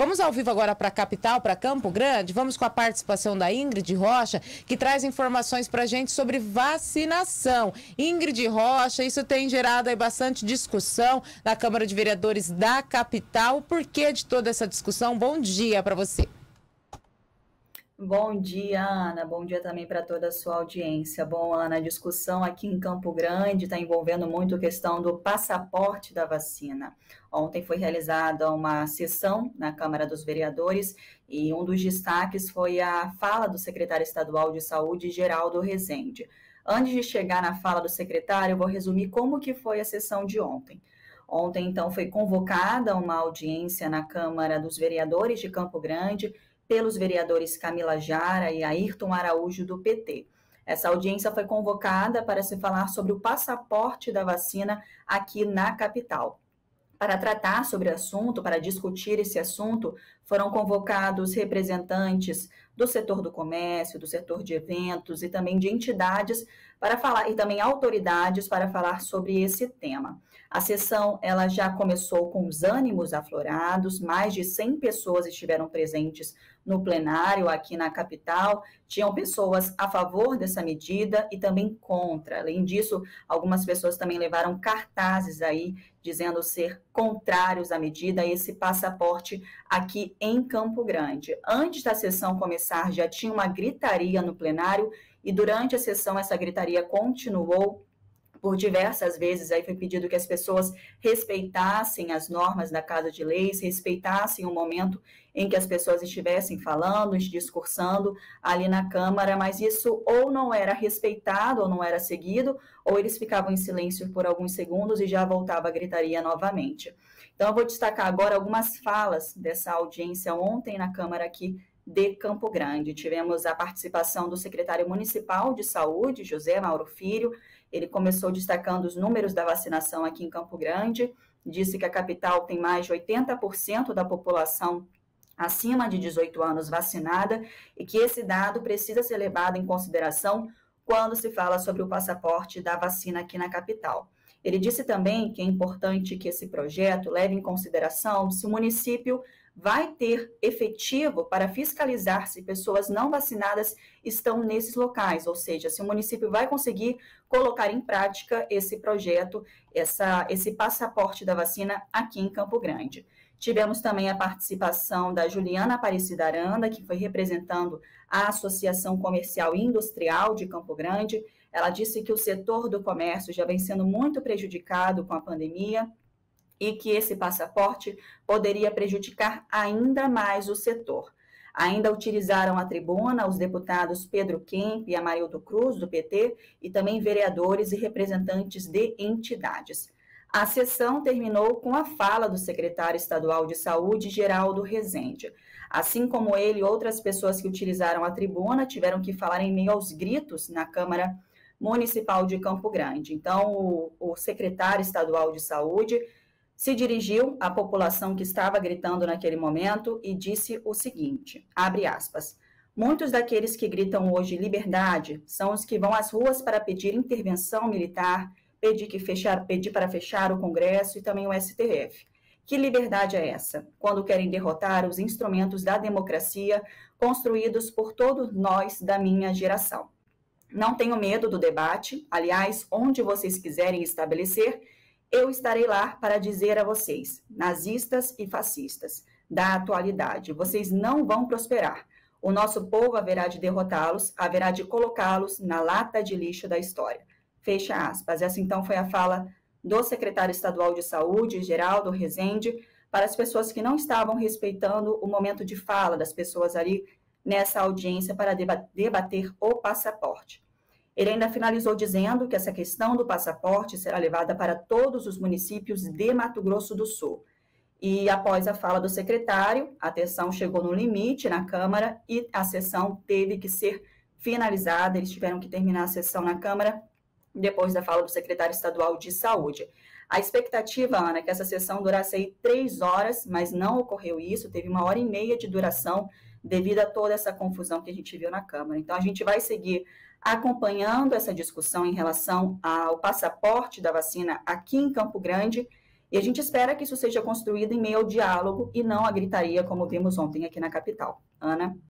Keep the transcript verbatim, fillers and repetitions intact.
Vamos ao vivo agora para a capital, para Campo Grande. Vamos com a participação da Ingrid Rocha, que traz informações para a gente sobre vacinação. Ingrid Rocha, isso tem gerado aí bastante discussão na Câmara de Vereadores da capital. O porquê de toda essa discussão? Bom dia para você. Bom dia, Ana. Bom dia também para toda a sua audiência. Bom, Ana, a discussão aqui em Campo Grande está envolvendo muito a questão do passaporte da vacina. Ontem foi realizada uma sessão na Câmara dos Vereadores e um dos destaques foi a fala do secretário estadual de Saúde, Geraldo Rezende. Antes de chegar na fala do secretário, eu vou resumir como que foi a sessão de ontem. Ontem, então, foi convocada uma audiência na Câmara dos Vereadores de Campo Grande pelos vereadores Camila Jara e Ayrton Araújo, do P T. Essa audiência foi convocada para se falar sobre o passaporte da vacina aqui na capital. Para tratar sobre o assunto, para discutir esse assunto, foram convocados representantes do setor do comércio, do setor de eventos e também de entidades para falar, e também autoridades para falar sobre esse tema. A sessão ela já começou com os ânimos aflorados, mais de cem pessoas estiveram presentes no plenário aqui na capital, tinham pessoas a favor dessa medida e também contra. Além disso, algumas pessoas também levaram cartazes aí dizendo ser contrários à medida, esse passaporte aqui em Campo Grande. Antes da sessão começar, já tinha uma gritaria no plenário e durante a sessão essa gritaria continuou por diversas vezes. Aí foi pedido que as pessoas respeitassem as normas da Casa de Leis, respeitassem o momento em que as pessoas estivessem falando, discursando ali na Câmara, mas isso ou não era respeitado ou não era seguido, ou eles ficavam em silêncio por alguns segundos e já voltava a gritaria novamente. Então eu vou destacar agora algumas falas dessa audiência ontem na Câmara aqui de Campo Grande. Tivemos a participação do secretário municipal de saúde, José Mauro Filho. Ele começou destacando os números da vacinação aqui em Campo Grande, disse que a capital tem mais de oitenta por cento da população acima de dezoito anos vacinada e que esse dado precisa ser levado em consideração quando se fala sobre o passaporte da vacina aqui na capital. Ele disse também que é importante que esse projeto leve em consideração se o município vai ter efetivo para fiscalizar se pessoas não vacinadas estão nesses locais, ou seja, se o município vai conseguir colocar em prática esse projeto, essa, esse passaporte da vacina aqui em Campo Grande. Tivemos também a participação da Juliana Aparecida Aranda, que foi representando a Associação Comercial e Industrial de Campo Grande. Ela disse que o setor do comércio já vem sendo muito prejudicado com a pandemia e que esse passaporte poderia prejudicar ainda mais o setor. Ainda utilizaram a tribuna os deputados Pedro Kemp e Amarildo Cruz, do P T, e também vereadores e representantes de entidades. A sessão terminou com a fala do secretário estadual de saúde, Geraldo Rezende. Assim como ele, outras pessoas que utilizaram a tribuna tiveram que falar em meio aos gritos na Câmara Municipal de Campo Grande. Então, o, o secretário estadual de saúde se dirigiu à população que estava gritando naquele momento e disse o seguinte, abre aspas, muitos daqueles que gritam hoje liberdade são os que vão às ruas para pedir intervenção militar, pedir, que fechar, pedir para fechar o Congresso e também o S T F. Que liberdade é essa? Quando querem derrotar os instrumentos da democracia construídos por todos nós da minha geração. Não tenho medo do debate, aliás, onde vocês quiserem estabelecer, eu estarei lá para dizer a vocês, nazistas e fascistas, da atualidade, vocês não vão prosperar. O nosso povo haverá de derrotá-los, haverá de colocá-los na lata de lixo da história. Fecha aspas. Essa então foi a fala do secretário estadual de saúde, Geraldo Rezende, para as pessoas que não estavam respeitando o momento de fala das pessoas ali nessa audiência para debater o passaporte. Ele ainda finalizou dizendo que essa questão do passaporte será levada para todos os municípios de Mato Grosso do Sul. E após a fala do secretário, a sessão chegou no limite na Câmara e a sessão teve que ser finalizada. Eles tiveram que terminar a sessão na Câmara depois da fala do secretário estadual de saúde. A expectativa, Ana, é que essa sessão durasse aí três horas, mas não ocorreu isso, teve uma hora e meia de duração devido a toda essa confusão que a gente viu na Câmara. Então, a gente vai seguir acompanhando essa discussão em relação ao passaporte da vacina aqui em Campo Grande E a gente espera que isso seja construído em meio ao diálogo e não a gritaria, como vimos ontem aqui na capital. Ana?